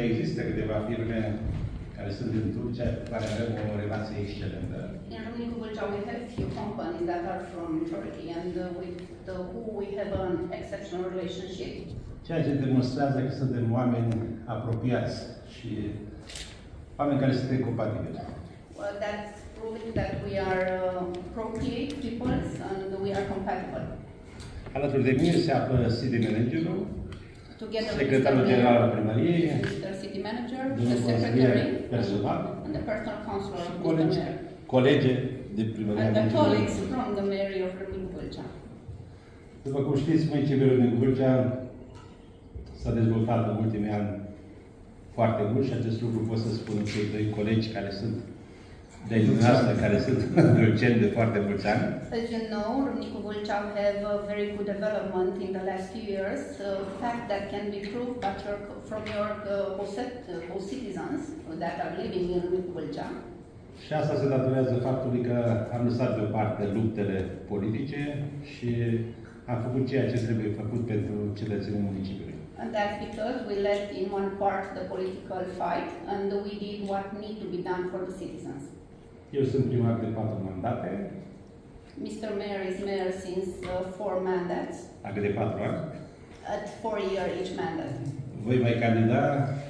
există câteva firme care sunt din Turcia, cu care avem o relație excelentă. In Râmnicu Vâlcea, we have few companies that are from Turkey and with who we have an exceptional relationship. Ceea ce demonstrează că suntem oameni apropiați și oameni care suntem compatibili. Well, that's proving that we are appropriate people and we are compatible. Alături de mine se află city managerul, Together secretarul general al primăriei, Mr. City Manager, the domnul consilier secretary, personal and the personal counselor of și Mr. Mayor. colege de primăria. And the colleagues from the Mayor of Râmnicu Vâlcea. După cum știți, municipiul Râmnicu Vâlcea s-a dezvoltat în ultimii ani foarte mult și acest lucru pot să spun cei doi colegi care sunt de-ai dumneavoastră, care sunt vâlceni de foarte mulți ani. As you know, Râmnicu Vâlcea have a very good development in the last few years, a fact that can be proved from your co-citizens that are living in Râmnicu Vâlcea. Și asta se datorează faptului că am lăsat deoparte luptele politice și am făcut ceea ce trebuie făcut pentru cetățenii municipiului. And that's because we left in one part the political fight and we did what need to be done for the citizens. Eu sunt primar de 4 mandate. Mr. Mayor is mayor since 4 mandates. Adică de 4 ani. At 4 years each mandate. Voi mai candida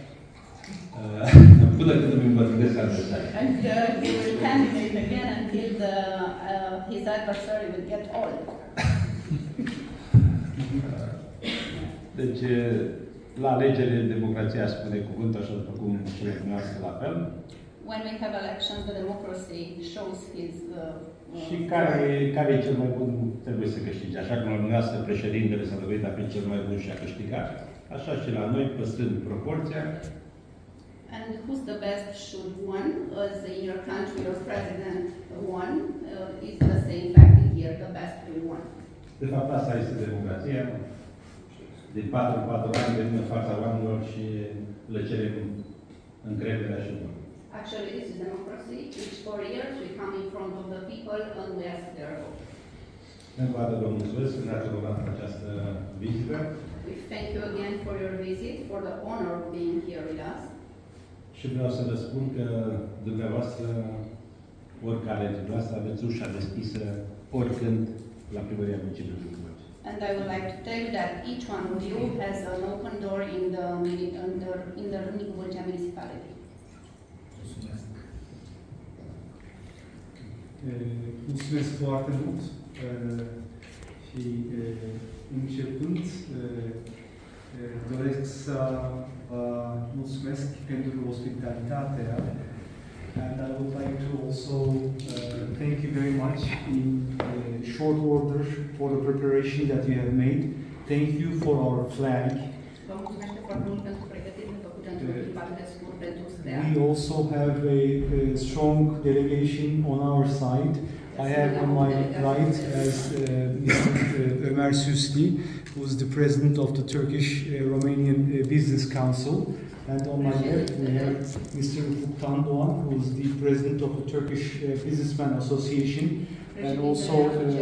până când îmi îmbătrânesc adversarii. And he will candidate again until his adversary will get old. Deci, la alegere, democrația spune cuvântul, așa după cum și dumneavoastră la fel. When we have elections, the democracy shows his... Și care e cel mai bun trebuie să câștige. Așa cum la dumneavoastră președintele s-a dovedit a fi cel mai bun și a câștigat, așa și la noi, păstrând proporția. And who's the best should win, as in your country your president won, is the same fact here, the best will win. De fapt, asta este democrația. De 4 în 4 ani venim în fața oamenilor și le cerem încrederea și bun. Actually, this is democracy. Each 4 years we come in front of the people and we ask their vote. Încă o dată vă mulțumesc că ne-ați onorat această vizită. We thank you again for your visit, for the honor of being here with us. Și vreau să vă spun că dumneavoastră, oricare dintre dumneavoastră, aveți ușa deschisă oricând la primăria municipiului Râmnicu Vâlcea. And I would like to tell you that each one of you has an open door in the Râmnicu Vâlcea municipality. Mulțumesc foarte mult și începând doresc să vă mulțumesc pentru ospitalitatea. And I would like to also thank you very much in short order for the preparation that you have made. Thank you for our flag. We also have a strong delegation on our side. I have on my right as Mr. Ömer Süsli, who is the president of the Turkish-Romanian Business Council. And on my left, we have Mr. Ufuk Tandoğan, who is the president of the Turkish Businessman Association, and also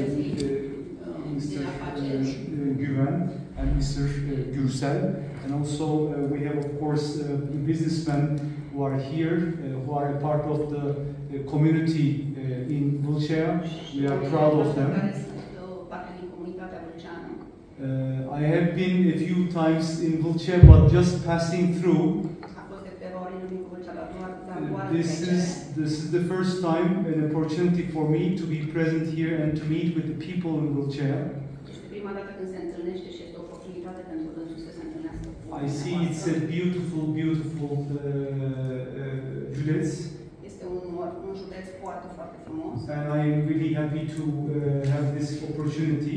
Mr. Güven and Mr. Gürsel. And also we have, of course, businessmen who are here, who are a part of the community in Vâlcea. We are proud of them. I have been a few times in Vâlcea, but just passing through. This is the first time, an opportunity for me to be present here and to meet with the people in Vâlcea. I see it's a beautiful, beautiful județ. And I am really happy to have this opportunity.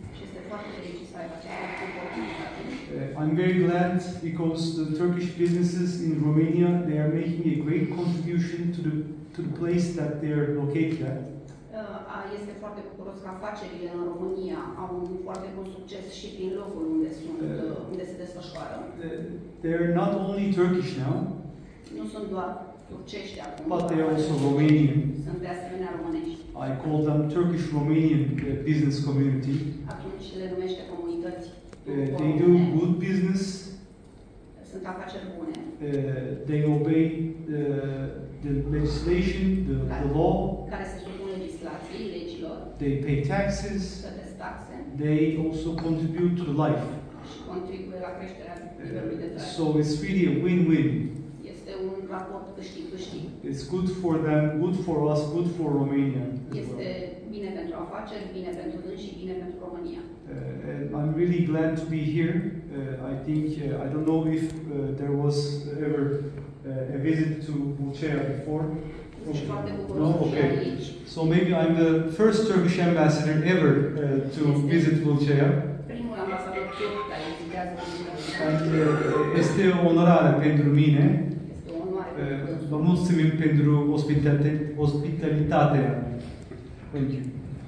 I'm very glad because the Turkish businesses in Romania, they are making a great contribution to the place that they are located at. Este foarte bucuros că afacerile în România au un foarte bun succes și prin locul unde se desfășoară. They are not only Turkish now, nu sunt doar turcești acum, but they are also Romanian. Sunt de asemenea românești. I call them Turkish-Romanian business community. Atunci le numește comunități. They do good business. Sunt sunt afaceri bune, they obey the legislation, the law, care se supun legislației, legilor, they pay taxes, plătesc taxe they also contribute to life. și contribuie la creșterea nivelului de trai. So it's really a win-win. Este un raport câștig-câștig. It's good for them, good for us, good for Romania. Este bine pentru afaceri, bine pentru dânsi și bine pentru România. And I'm really glad to be here. I think, I don't know if there was ever a visit to Bulgaria before. Sunt foarte No? bucuros să fiu Okay. aici. So maybe I'm the first Turkish ambassador ever to visit Bulgaria. Primul ambasador turc care vizitează Bulgaria. And este o onoare pentru mine. Este o onoare. Vă mulțumim pentru ospitalitatea. Thank you.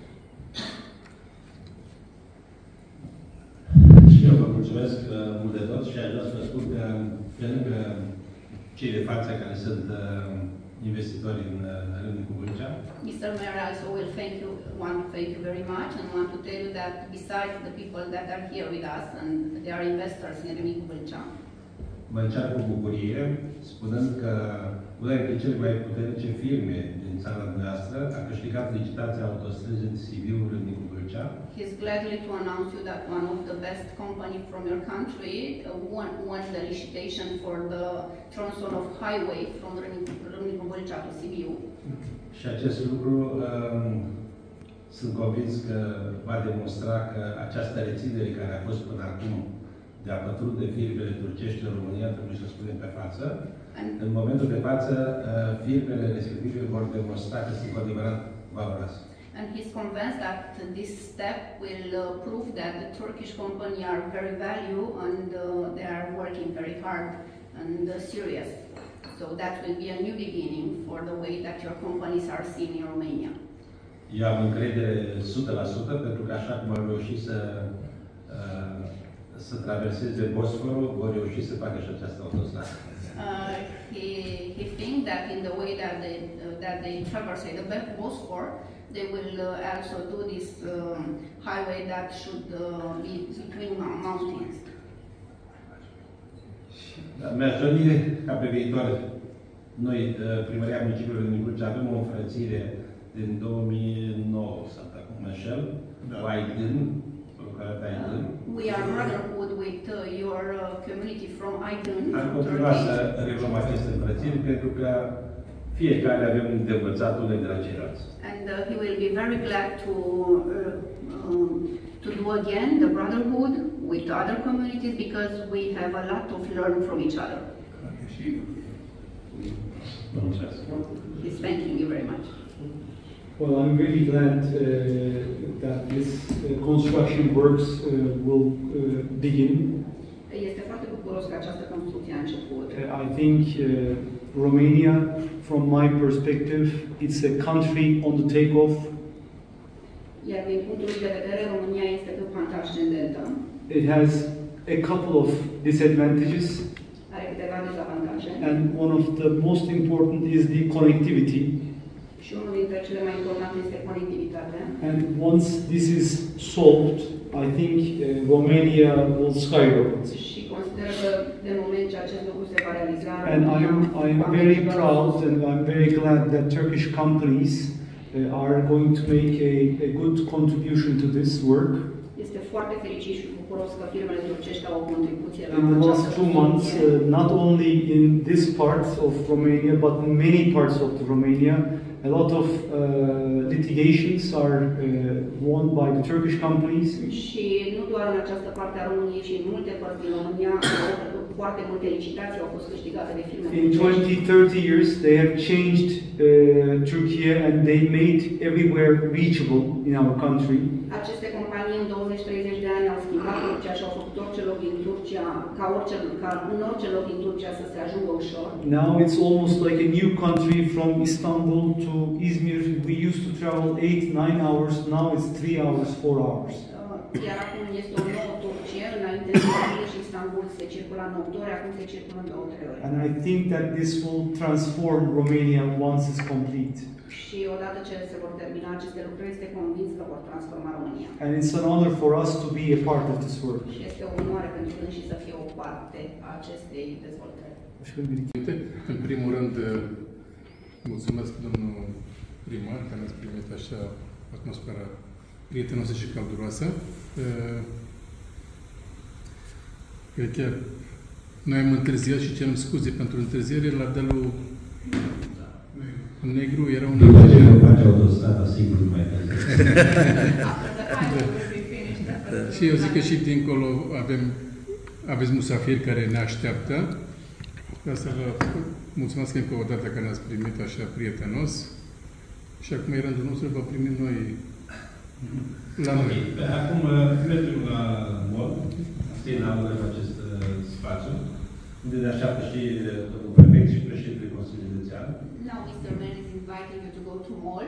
Și eu vă mulțumesc mult de tot și aș vrea să vă spun că pe lângă cei de față care sunt investitori în Râmnicu Vâlcea, Mr. Mayor also will want to thank you very much and want to tell you that besides the people that are here with us and they are investors in Râmnicu Vâlcea, mă încearcă cu bucurie, spunând că una dintre cele mai puternice firme din țara noastră a câștigat licitația autostrăzii Sibiu Râmnicu Vâlcea. he's gladly to announce you that one of the best company from your country won the licitation for the tronson of highway from Râmnicu Vâlcea to Sibiu. Și acest lucru sunt convins că va demonstra că această reținere care a fost până acum de a pătrunde firmele turcești în România, trebuie să spunem pe față. În momentul de față, firmele respective vor demonstra că sunt cu adevărat valoroase. And he's convinced that this step will prove that the Turkish company are very value and they are working very hard and serious. So that will be a new beginning for the way that your companies are seen in Romania. Eu am încredere 100% pentru că așa cum au reușit să traverseze Bosforul, vor reuși să facă și această autostradă. He thinks that in the way that they traverse the Bosphor, they will also do this highway that should be between mountains. Mi-aș dori ca pe viitor, noi, Primăria Municipiului Râmnicu Vâlcea, avem o înfrățire din 2009, sau acum mă înșel, cu Aydın, localitatea Aydın. We are brotherhood with your community from Aydın. Am continuat să reluăm aceste înfrățiri pentru că fiecare avem de învățat unele de la ceilalți. And he will be very glad to do again the brotherhood with other communities because we have a lot to learn from each other. Mulțumesc. He's thanking you very much. Well, I'm really glad that this construction works will begin. Este foarte bucuros că această construcție a început. I think Romania, from my perspective, it's a country on the takeoff. Iar din punctul de vedere, România este pe pantă ascendentă. It has a couple of disadvantages. Are câteva dezavantaje. And one of the most important is the connectivity. Și unul dintre cele mai importante este conectivitatea. And once this is solved, I think Romania will skyrocket. Și consider că de moment ce acest lucru se va realiza. And I'm very proud and I'm very glad that Turkish companies are going to make a good contribution to this work. Este foarte fericit și bucuros că firmele turcești au o contribuție la In the last 2 months, not only in this part of Romania, but in many parts of Romania, a lot of litigations are won by the Turkish companies. Și nu doar în această parte a României, ci în multe părți din România, foarte multe licitații au fost câștigate de firme turcești. In 20-30 years, they have changed Turkey and they made everywhere reachable in our country. Aceste companii în 20-30 de ani au schimbat Turcia și au făcut orice loc din Turcia, ca în orice loc din Turcia să se ajungă ușor. Now it's almost like a new country from Istanbul to Izmir. We used to travel 8-9 hours, now it's 3 hours, 4 hours. Iar acum este o nouă Turcie, înainte de București și Istanbul se circula în 8 ore, acum se circulă în 2-3 ore. And I think that this will transform Romania once it's complete. Și odată ce se vor termina aceste lucruri, este convins că vor transforma România. And it's an honor for us to be a part of this work. Și este o onoare pentru dânsii să fie o parte a acestei dezvoltări. În primul rând, mulțumesc domnul primar că ne-ați primit așa atmosfera prietenoasă și călduroasă. Cred că noi am întârziat și cerem scuze pentru întârziere. La dealul Negru era un întârziere. Nu face autostrada, sigur nu mai Și eu zic că și dincolo aveți musafiri care ne așteaptă. Ca să vă mulțumesc încă o dată că ne-ați primit așa prietenos. Și acum e rândul nostru, vă primim noi la noi. Acum mergem la mall, asta e inaugurăm acest spațiu, unde ne așteaptă și domnul prefect și președintele Consiliului Județean. Now Mr. Mayor is inviting you to go to mall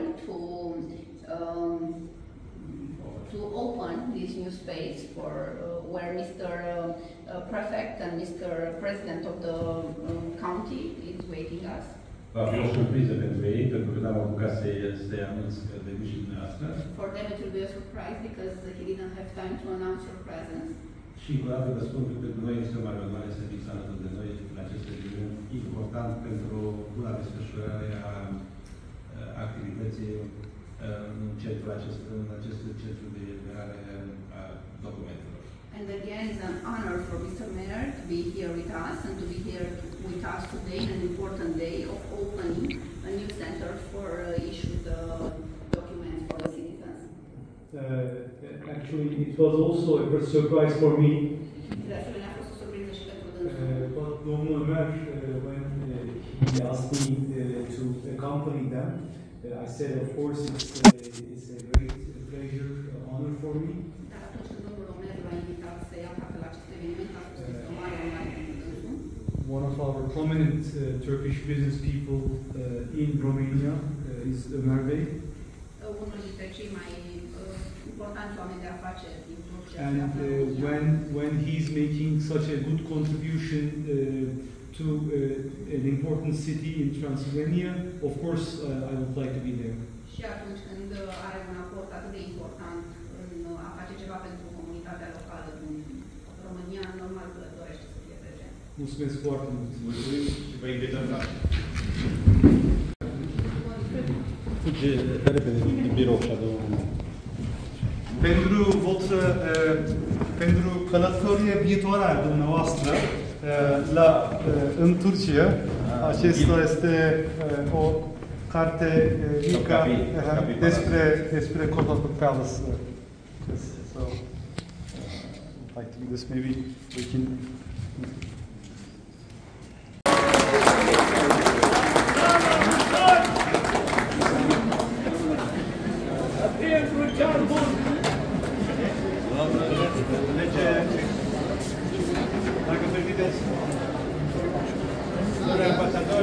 to open this new space for where Mr. Prefect and Mr. President of the county is waiting us. Va fi o surpriză pentru ei, pentru că n-am apucat să-i anunț că veni și dumneavoastră. For them it will be a surprise because he didn't have time to announce your presence. Și încă o dată vă spun că pentru noi este o mare onoare să fiți alături de noi în acest eveniment important pentru buna desfășurare a activității în acest centru de eliberare a documentelor. And again, it's an honor for Mr. Mayor to be here with us and to be here with us today in an important day of opening a new center for issued documents for the citizens. Actually, it was also a surprise for me. De asemenea, a fost o surpriză și pentru dânsul. But Domnul Ömer, when he asked me to accompany them, I said, of course, it's a great pleasure, honor for me. Dar atunci când domnul Ömer l-a invitat să ia parte la acest eveniment, a fost o mare onoare pentru dânsul. One of our prominent Turkish business people in Romania is Ömer Bey. Unul dintre cei mai importanți oameni de afaceri din Turcia. And when he's making such a good contribution to an important city in Transylvania, of course I would like to be there. Și atunci când are un aport atât de important în a face ceva pentru comunitatea locală din România, normal că dorește să fie prezent. Mulțumesc foarte mult. Mulțumim și vă invităm la fuge repede din birou și adă Pentru călătoria viitoare a dumneavoastră în Turcia, acesta este o carte mică despre Cotton Palace. So, like this, maybe we can. Dacă permiteți, domnule ambasador,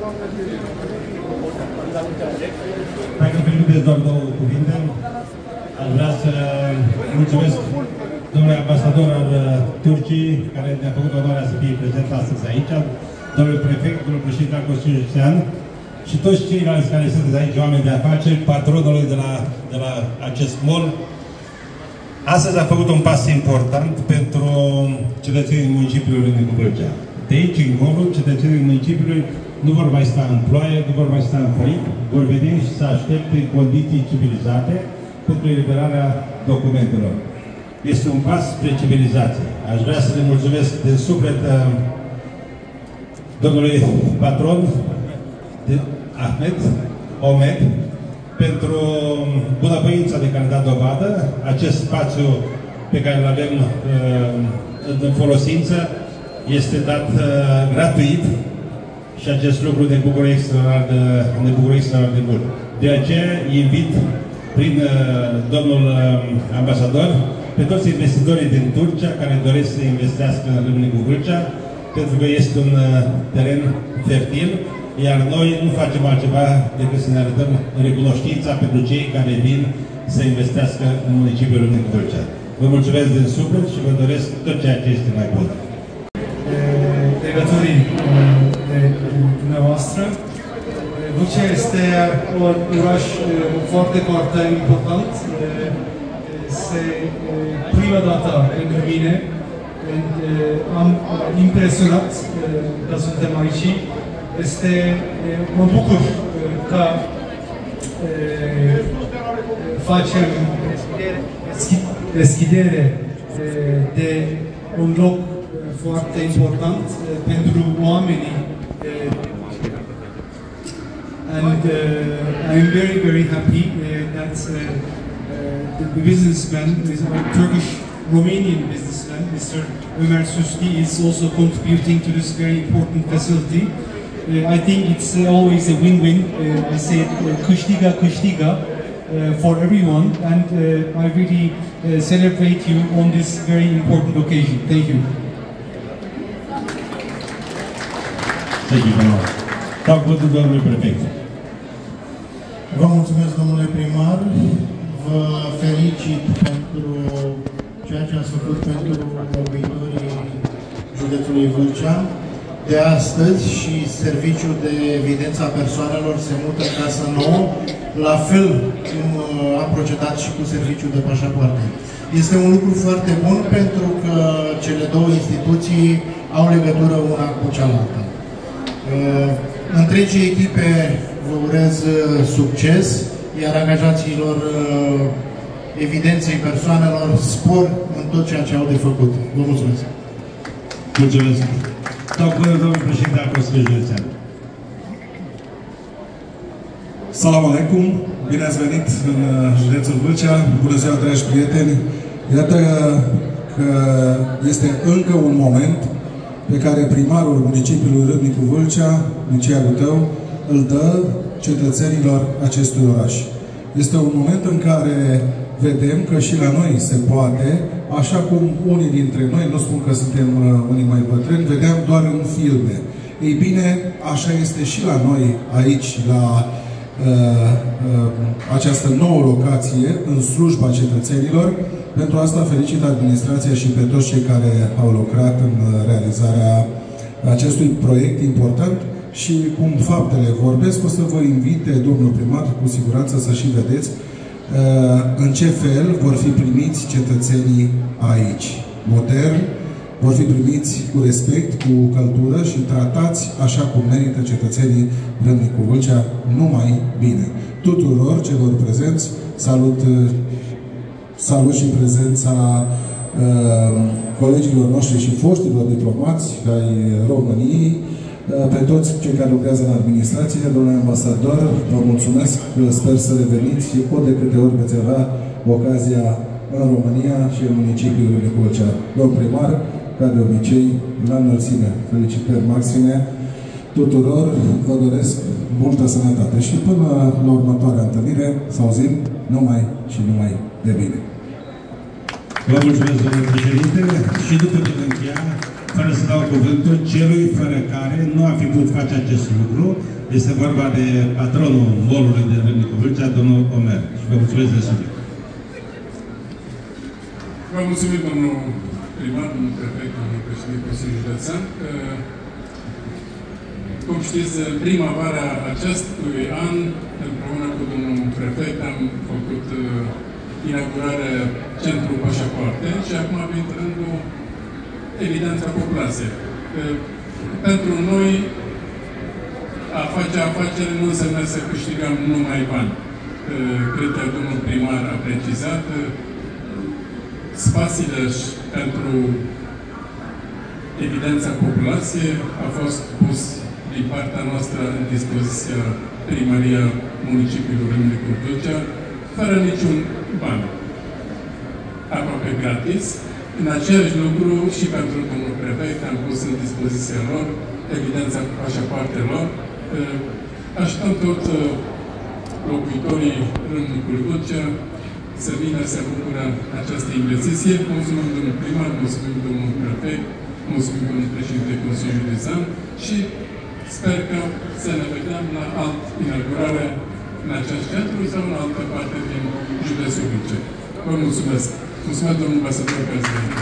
dacă permiteți doar două cuvinte, aș vrea să mulțumesc domnului ambasador al Turciei, care ne-a făcut onoarea să fie prezent astăzi aici, domnul prefect, domnul președinte al Consiliului Județean și toți ceilalți care sunteți aici, oameni de afaceri, patronului de la acest mall. Astăzi a făcut un pas important pentru cetățenii municipiului Râmnicu Vâlcea. De aici încolo, cetățenii municipiului nu vor mai sta în ploaie, nu vor mai sta în frig, vor veni și să aștepte în condiții civilizate pentru eliberarea documentelor. Este un pas spre civilizație. Aș vrea să le mulțumesc din suflet domnului patron Ahmed Omed pentru bunăvoința de care a dat dovadă. Acest spațiu pe care îl avem în folosință este dat gratuit și acest lucru ne bucură extraordinar de mult. De aceea invit prin domnul ambasador pe toți investitorii din Turcia care doresc să investească în Râmnicu Vâlcea, pentru că este un teren fertil, iar noi nu facem altceva decât să ne arătăm recunoștința pentru cei care vin să investească în municipiul Râmnicu Vâlcea. Vă mulțumesc din suflet și vă doresc tot ceea ce este mai bun. Legătorii de dumneavoastră. Vâlcea este un oraș foarte, foarte important. Se prima dată pentru mine. Am impresionat că suntem aici. Mă bucur că facem deschidere de un loc foarte important pentru oamenii. And I'm very, very happy that the businessman, a Turkish-Romanian businessman, Mr. Ömer Süsli, is also contributing to this very important facility. I think it's always a win-win. I say Kışliga for everyone, and I really celebrate you on this very important occasion. Thank you. Thank you very much. Dau cuvântul domnului prefect. Vă mulțumesc, domnule primar. Vă felicit pentru ceea ce ați făcut pentru locuitorii județului Vâlcea. De astăzi și serviciul de evidență a persoanelor se mută în casă nouă, la fel cum a procedat și cu serviciul de pașapoarte. Este un lucru foarte bun pentru că cele două instituții au legătură una cu cealaltă. Întregii echipe vă urez succes, iar angajaților evidenței persoanelor spor în tot ceea ce au de făcut. Vă mulțumesc! Mulțumesc! Domnul președinte al Consiliului Județean. Salam aleikum! Bine ați venit în județul Vâlcea. Bună ziua, dragi prieteni! Iată că este încă un moment pe care primarul municipiului Râmnicu Vâlcea, Niceagul tău, îl dă cetățenilor acestui oraș. Este un moment în care vedem că și la noi se poate, așa cum unii dintre noi, nu spun că suntem unii mai bătrâni, vedeam doar în filme. Ei bine, așa este și la noi aici, la această nouă locație, în slujba cetățenilor. Pentru asta felicit administrația și pe toți cei care au lucrat în realizarea acestui proiect important și cum faptele vorbesc, o să vă invit, domnul primar, cu siguranță să și vedeți în ce fel vor fi primiți cetățenii aici. Modern, vor fi primiți cu respect, cu căldură și tratați așa cum merită cetățenii Râmnicu Vâlcea, numai bine. Tuturor celor prezenți, salut și prezența colegilor noștri și foștilor diplomați ai României, pe toți cei care lucrează în administrație, domnule ambasador, vă mulțumesc, sper să reveniți ori de câte ori veți avea ocazia în România și în municipiul Râmnicu Vâlcea. Domn primar, ca de obicei, la înălțime, felicitări maxime tuturor, vă doresc multă sănătate și până la următoarea întâlnire, să auzim numai și numai de bine. Vă mulțumesc, domnule președinte, și după ce încheia, fără să dau cuvântul celui fără care nu a fi putut face acest lucru. Este vorba de patronul molului de Râmnicu Vâlcea, domnul Ömer. Și vă mulțumesc de suflet. Vă mulțumim, domnul primar, domnul prefect, domnul președinte Consiliului Județean. Cum știți, primăvara acestui an, împreună cu domnul prefect, am făcut inaugurarea Centrului Pașapoarte și acum a venit rândul evidența populației. Pentru noi, a face afacere nu înseamnă să câștigăm numai bani. Cred că domnul primar a precizat, spațiile pentru evidența populației a fost pus din partea noastră în dispoziția primăria municipiului Râmnicu Vâlcea, fără niciun ban. Aproape gratis. În același lucru și pentru domnul prefect am pus în dispoziția lor evidența pașapoartelor. Așteptăm tot locuitorii Râmnicului Vâlcea să vină să bucură această investiție. Mulțumim domnul primar, mulțumim domnul prefect, mulțumim domnul președinte Consiliului Județean și sper că să ne vedem la altă inaugurare în acest centru sau în altă parte din județul Vâlcea. Vă mulțumesc! Mulțumesc, domnul ambasador, că ați venit.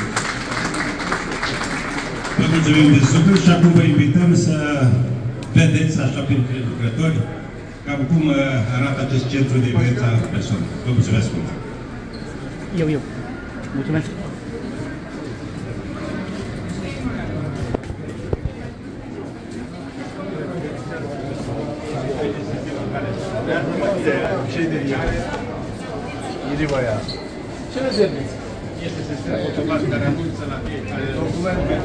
Vă mulțumim de suflet și acum vă invităm să vedeți, așa printre lucrători, cam cum arată acest centru de viață a persoanei. Vă mulțumesc mult! Eu. Mulțumesc! Ieri baia. Ce ne serviți? Este sistemul automat care anunță la fiecare document.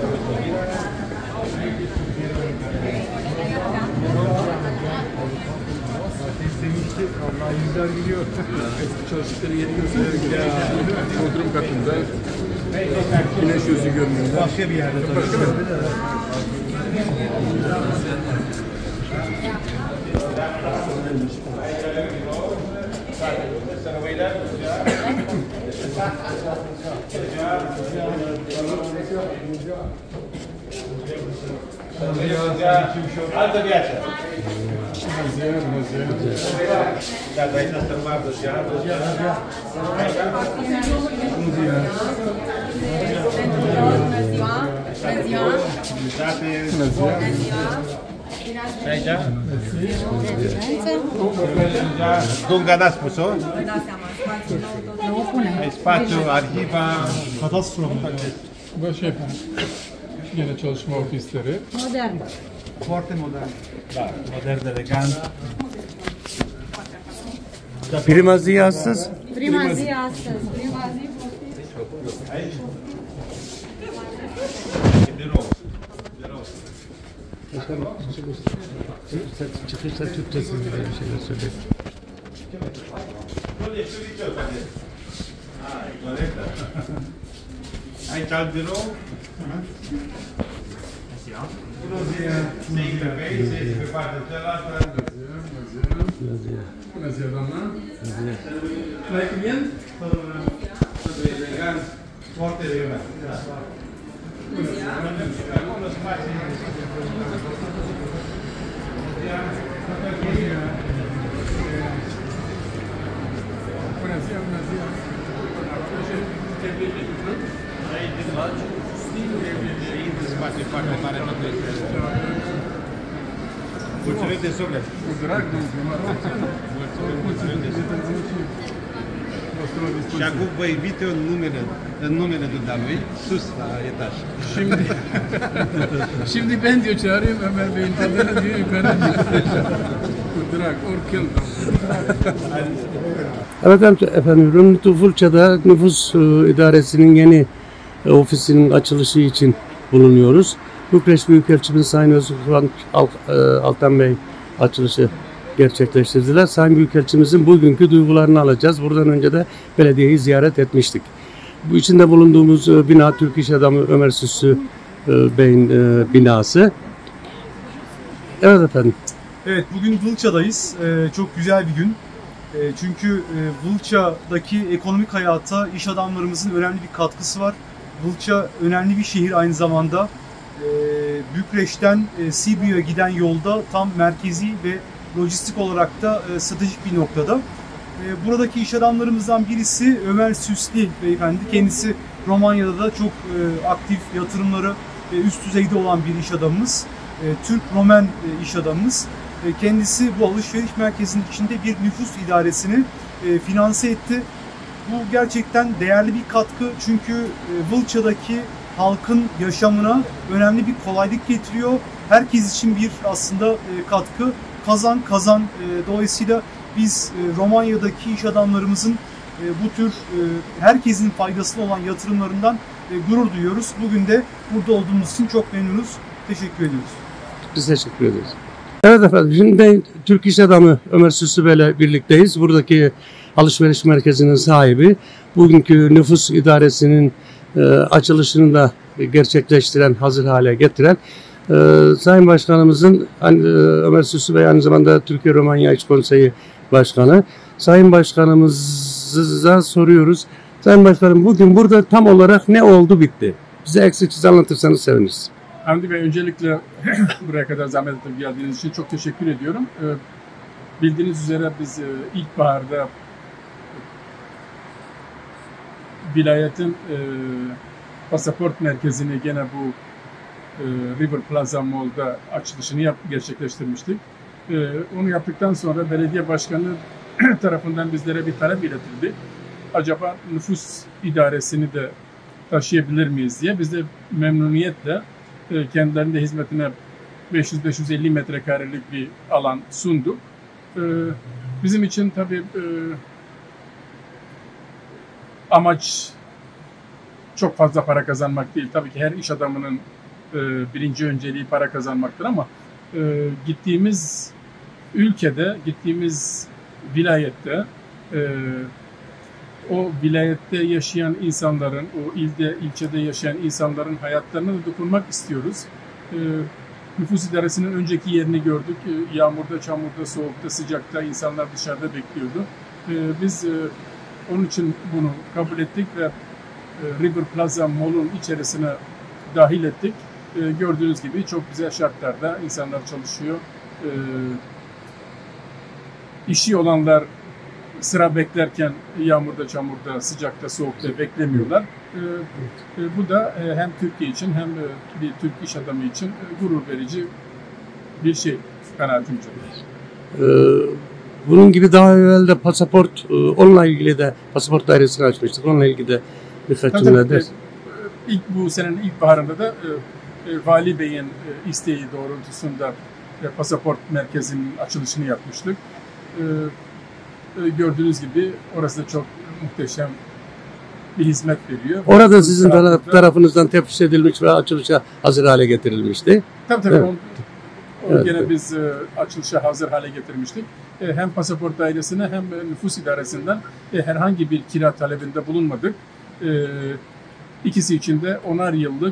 Allah yüzler gidiyor. Çalıştıkları yeri gösteriyor. Oturum katında. Güneş yüzü görünüyor. Başka bir yerde tabii. Altă viață. Da, dar aici să mardă și altă viață. Și aici? Dunga n-a spus-o? Ai spațiu, arhiva... Vă șef, yine çalışma ofisleri. Modern. Foarte modern. Da, modern, elegant. Prima zi astăzi? Prima zi astăzi. Prima zi. Aici? Birou. Çıkışta Türkçesi bir şeyler söyle. Aici alt birou. Bună ziua! Se iei pe partea cealaltă. Bună ziua, doamna! Mai client? Totul elegant, foarte elegant. Bună ziua! Bună ziua! Aici din laci. Și spațiu foarte mare pentru este. Mulțumim de suflet! Cu drag, domnul primar! Mulțumim de suflet! Și acum vă invit eu în numele dumnealui, sus la etaj. Şimdi ben diyor çağırayım Ömer Bey'in tadına diyor yukarı Cu drag, oricând. Evet efendim, Rümnitü Vulça'da nüfus idaresinin yeni ofisinin açılışı için bulunuyoruz. Bükreş Büyükelçimiz Sayın Özgür Altan Bey açılışı gerçekleştirdiler. Sayın Büyükelçimizin bugünkü duygularını alacağız. Buradan önce de belediyeyi ziyaret etmiştik. Bu içinde bulunduğumuz bina Türk İş Adamı Ömer Süslü Bey'in binası. Evet efendim. Evet, bugün Vulça'dayız. Çok güzel bir gün. Çünkü Vulça'daki ekonomik hayata iş adamlarımızın önemli bir katkısı var. Vulça önemli bir şehir aynı zamanda. Bükreş'ten Sibiu'ya giden yolda tam merkezi ve lojistik olarak da stratejik bir noktada. Buradaki iş adamlarımızdan birisi Ömer Süslü beyefendi. Kendisi Romanya'da da çok aktif, yatırımları üst düzeyde olan bir iş adamımız. Türk-Romen iş adamımız. Kendisi bu alışveriş merkezinin içinde bir nüfus idaresini finanse etti. Bu gerçekten değerli bir katkı çünkü Vulça'daki halkın yaşamına önemli bir kolaylık getiriyor. Herkes için bir aslında katkı, kazan kazan. Dolayısıyla biz Romanya'daki iş adamlarımızın bu tür herkesin faydasına olan yatırımlarından gurur duyuyoruz. Bugün de burada olduğumuz için çok memnunuz. Teşekkür ediyoruz. Biz teşekkür ederiz. Evet efendim, şimdi Türk İş Adamı Ömer Süslü Bey'le birlikteyiz. Buradaki alışveriş merkezinin sahibi. Bugünkü nüfus idaresinin açılışını da gerçekleştiren, hazır hale getiren Sayın Başkanımızın Ömer Süslü Bey aynı zamanda Türkiye-Romanya İş Konseyi Başkanı. Sayın Başkanımıza soruyoruz. Sayın Başkanım, bugün burada tam olarak ne oldu bitti? Bize eksiksiz anlatırsanız seviniriz. Hamdi Bey, öncelikle buraya kadar zahmet edip geldiğiniz için çok teşekkür ediyorum. Bildiğiniz üzere biz ilkbaharda vilayetin pasaport merkezini gene bu River Plaza Mall'da açılışını gerçekleştirmiştik. Onu yaptıktan sonra belediye başkanı tarafından bizlere bir talep iletildi. Acaba nüfus idaresini de taşıyabilir miyiz diye. Biz de memnuniyetle kendilerinin hizmetine 500-550 metrekarelik bir alan sunduk. Bizim için tabii amaç çok fazla para kazanmak değil. Tabii ki her iş adamının birinci önceliği para kazanmaktır ama gittiğimiz ülkede, gittiğimiz vilayette o vilayette yaşayan insanların, o ilde, ilçede yaşayan insanların hayatlarına da dokunmak istiyoruz. Nüfus idaresinin önceki yerini gördük. Yağmurda, çamurda, soğukta, sıcakta insanlar dışarıda bekliyordu. Biz onun için bunu kabul ettik ve River Plaza Mall'un içerisine dahil ettik. Gördüğünüz gibi çok güzel şartlarda insanlar çalışıyor. İşi olanlar sıra beklerken yağmurda, çamurda, sıcakta, soğukta beklemiyorlar. Bu da hem Türkiye için hem bir Türk iş adamı için gurur verici bir şey kanaatimce. Bunun gibi daha evvel de pasaport, onunla ilgili de pasaport dairesini açmıştık. Onunla ilgili de birkaç cümle der. İlk bu senenin ilkbaharında da Vali Bey'in isteği doğrultusunda pasaport merkezinin açılışını yapmıştık. Gördüğünüz gibi orası da çok muhteşem bir hizmet veriyor. Orada sizin tarafınızdan teftiş edilmiş ve açılışa hazır hale getirilmişti. Tabii. Evet. Onu gene biz açılışa hazır hale getirmiştik. Hem pasaport dairesine hem nüfus idaresinden herhangi bir kira talebinde bulunmadık. İkisi için de 10'ar yıllık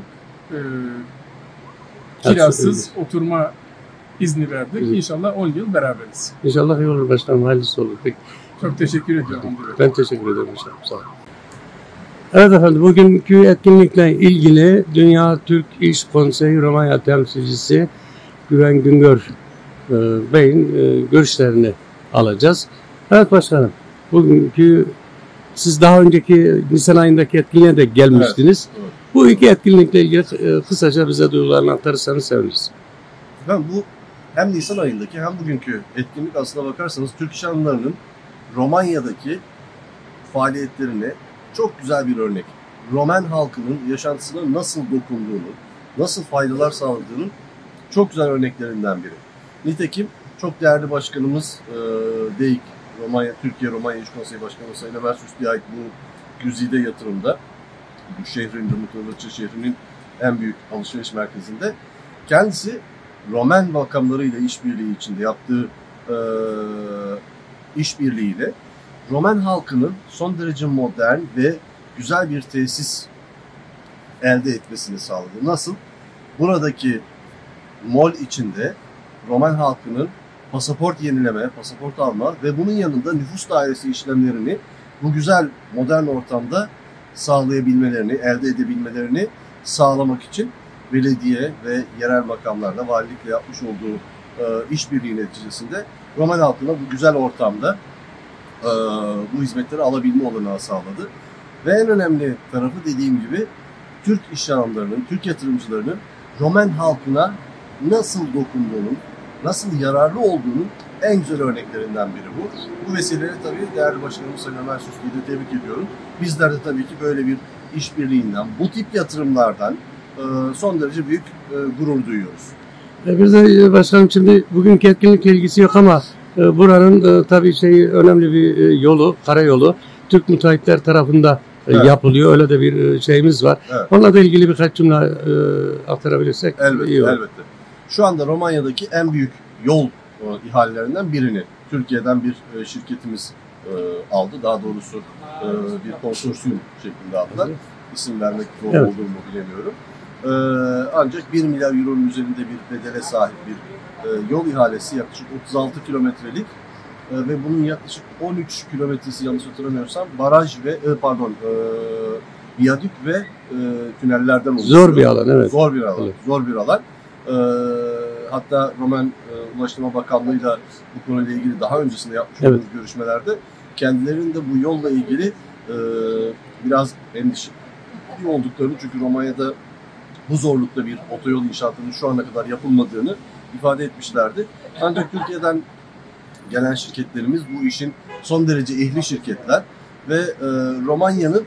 kirasız oturma izni verdik. Evet. İnşallah 10 yıl beraberiz. İnşallah iyi olur başkanım. Hayırlısı olur. Peki. Çok teşekkür ediyorum. Ben teşekkür ederim. Sağ olun. Evet efendim, bugünkü etkinlikle ilgili Dünya Türk İş Konseyi Romanya temsilcisi Güven Güngör Bey'in görüşlerini alacağız. Evet başkanım, bugünkü siz daha önceki Nisan ayındaki etkinliğe de gelmiştiniz. Evet. Bu iki etkinlikle ilgili kısaca bize duygularını aktarırsanız seviniriz. Ben bu hem Nisan ayındaki hem bugünkü etkinlik aslına bakarsanız Türk iş adamlarının Romanya'daki faaliyetlerine çok güzel bir örnek. Roman halkının yaşantısına nasıl dokunduğunu, nasıl faydalar sağladığının çok güzel örneklerinden biri. Nitekim çok değerli başkanımız DEİK, Türkiye Romanya İş Konseyi Başkanı Sayın Ömer Süslü'ye ait bu güzide yatırımda, bu şehrin, Mıknatıs şehrinin en büyük alışveriş merkezinde kendisi Roman makamlarıyla işbirliği içinde yaptığı işbirliğiyle Roman halkının son derece modern ve güzel bir tesis elde etmesini sağladı. Nasıl? Buradaki mall içinde Roman halkının pasaport yenileme, pasaport alma ve bunun yanında nüfus dairesi işlemlerini bu güzel modern ortamda sağlayabilmelerini, elde edebilmelerini sağlamak için belediye ve yerel makamlarla valilikle yapmış olduğu işbirliği neticesinde Roman halkına bu güzel ortamda bu hizmetleri alabilme olanağı sağladı. Ve en önemli tarafı dediğim gibi Türk iş adamlarının, Türk yatırımcılarının Roman halkına nasıl dokunduğunun, nasıl yararlı olduğunun en güzel örneklerinden biri bu. Bu vesileyle tabii değerli başkanımız Sayın Ömer Süslü'yü de tebrik ediyorum. Bizler de tabii ki böyle bir işbirliğinden, bu tip yatırımlardan son derece büyük gurur duyuyoruz. Biz de başkanım şimdi bugünkü etkinlikle ilgisi yok ama buranın tabii önemli bir yolu, karayolu Türk müteahhitler tarafında yapılıyor. Öyle de bir şeyimiz var. Evet. Onunla da ilgili birkaç cümle aktarabilirsek iyi olur. Elbette. Şu anda Romanya'daki en büyük yol ihalelerinden birini Türkiye'den bir şirketimiz aldı. Daha doğrusu bir konsorsiyum şeklinde aldılar. İsim vermek doğru olur mu bilemiyorum. Ancak 1 milyar euronun üzerinde bir bedele sahip bir yol ihalesi, yaklaşık 36 kilometrelik ve bunun yaklaşık 13 kilometresi yanlış hatırlamıyorsam baraj ve viyadük ve tünellerden oluşuyor. Zor bir alan, evet. Zor bir alan. Evet. Zor bir alan. Hatta Roman Ulaştırma Bakanlığı'yla bu konuyla ilgili daha öncesinde yapmış olduğumuz görüşmelerde kendilerinin de bu yolla ilgili biraz endişeli olduklarını, çünkü Romanya'da bu zorlukta bir otoyol inşaatının şu ana kadar yapılmadığını ifade etmişlerdi. Ancak Türkiye'den gelen şirketlerimiz bu işin son derece ehli şirketler ve Romanya'nın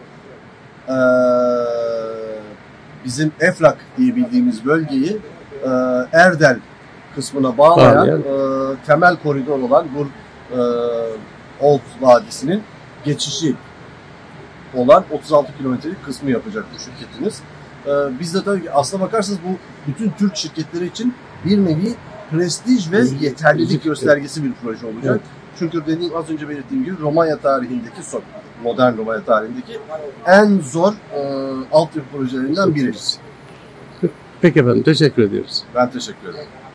bizim Eflak diye bildiğimiz bölgeyi Erdel kısmına bağlayan temel koridor olan bu Olt Vadisi'nin geçişi olan 36 kilometrelik kısmı yapacak bu şirketimiz. Biz de tabii ki aslına bakarsanız bu bütün Türk şirketleri için bir nevi prestij ve yeterlilik göstergesi bir proje olacak. Evet. Çünkü az önce belirttiğim gibi Romanya tarihindeki, modern Romanya tarihindeki en zor altyapı projelerinden biri. Peki efendim, teşekkür ediyoruz. Ben teşekkür ederim.